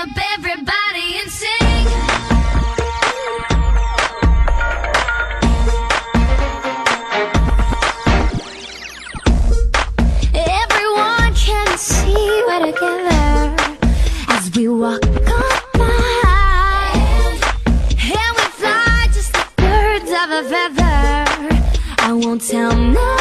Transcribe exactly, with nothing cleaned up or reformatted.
up everybody and sing. Everyone can see we're together as we walk on by, and we fly just like birds of a feather. I won't tell no